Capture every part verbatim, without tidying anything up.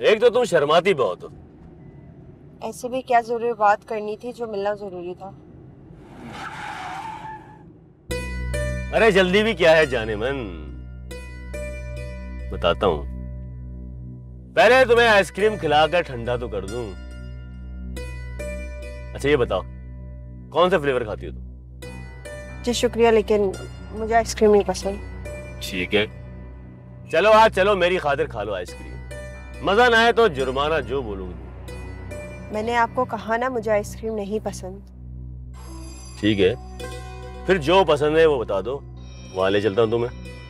एक तो तुम शर्माती बहुत हो। ऐसे भी क्या जरूरी बात करनी थी जो मिलना जरूरी था। अरे जल्दी भी क्या है जाने मन, बताता हूं। पहले तुम्हें आइसक्रीम खिलाकर ठंडा तो कर दूं। अच्छा ये बताओ, कौन सा फ्लेवर खाती हो तुम? जी शुक्रिया, लेकिन मुझे आइसक्रीम नहीं पसंद। ठीक है, चलो आज चलो मेरी खातिर खा लो आइसक्रीम। मजा ना आए तो जुर्माना जो बोलोगे। मैंने आपको कहा ना मुझे आइसक्रीम नहीं पसंद। ठीक है, फिर जो पसंद है वो बता दो, वहां ले चलता हूं तुम्हें।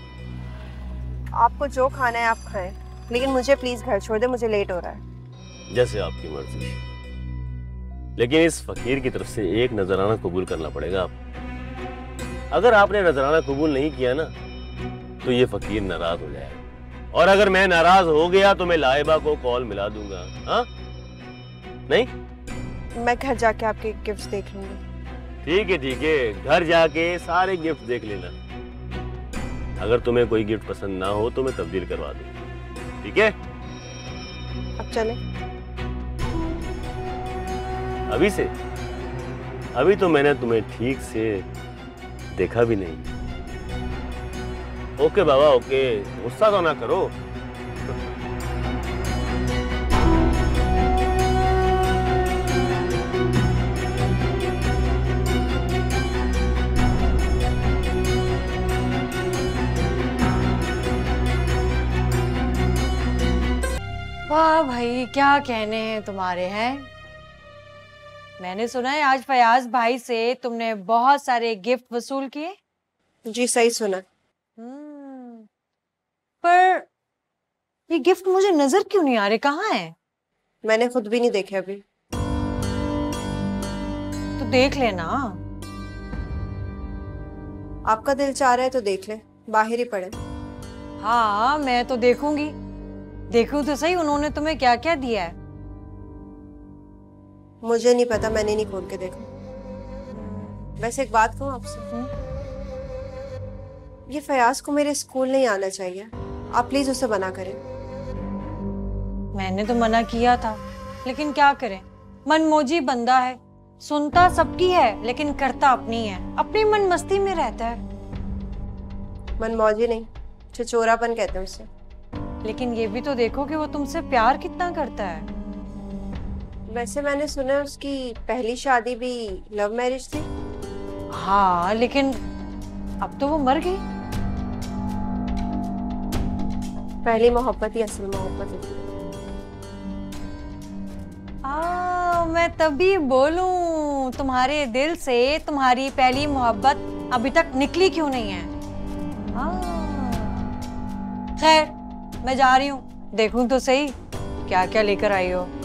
आपको जो खाना है आप खाएं, लेकिन मुझे प्लीज घर छोड़ दे, मुझे लेट हो रहा है। जैसे आपकी मर्जी, लेकिन इस फकीर की तरफ से एक नजराना कबूल करना पड़ेगा आप। अगर आपने नजराना कबूल नहीं किया ना तो ये फकीर नाराज हो जाएगा, और अगर मैं नाराज हो गया तो मैं लाइबा को कॉल मिला दूंगा। हाँ नहीं? मैं घर जाके आपके गिफ्ट्स देख लूंगी। ठीक है ठीक है, घर जाके सारे गिफ्ट देख लेना। अगर तुम्हें कोई गिफ्ट पसंद ना हो तो मैं तब्दील करवा दूंगा। ठीक है, अब चले। अभी से? अभी तो मैंने तुम्हें ठीक से देखा भी नहीं। ओके बाबा ओके, गुस्सा तो ना करो। वाह भाई, क्या कहने हैं तुम्हारे हैं। मैंने सुना है आज फयाज भाई से तुमने बहुत सारे गिफ्ट वसूल किए। जी सही सुना। हम्म, पर ये गिफ्ट मुझे नजर क्यों नहीं आ रहे, कहाँ है? मैंने खुद भी नहीं देखे अभी। तो देख लेना। आपका दिल चाह रहा है तो देख ले, बाहर ही पड़े। हाँ मैं तो देखूंगी, देखूं तो सही उन्होंने तुम्हें क्या क्या दिया है। मुझे नहीं पता, मैंने नहीं खोल के देखा। वैसे एक बात कहूँ आपसे, ये फयाज को मेरे स्कूल नहीं आना चाहिए, आप प्लीज उसे मना करें। मैंने तो मना किया था, लेकिन क्या करें, मनमोजी बंदा है, सुनता सबकी है लेकिन करता अपनी है, अपनी मन मस्ती में रहता है। मनमौजी नहीं, छिचोरापन कहते हैं उसे। लेकिन ये भी तो देखो कि वो तुमसे प्यार कितना करता है। वैसे मैंने सुना है उसकी पहली शादी भी लव मैरिज थी। हाँ लेकिन अब तो वो मर गई। पहली मोहब्बत ही असल मोहब्बत होती है। आ, मैं तभी बोलूं तुम्हारे दिल से तुम्हारी पहली मोहब्बत अभी तक निकली क्यों नहीं है। खैर मैं जा रही हूँ, देखूं तो सही क्या क्या लेकर आई हो।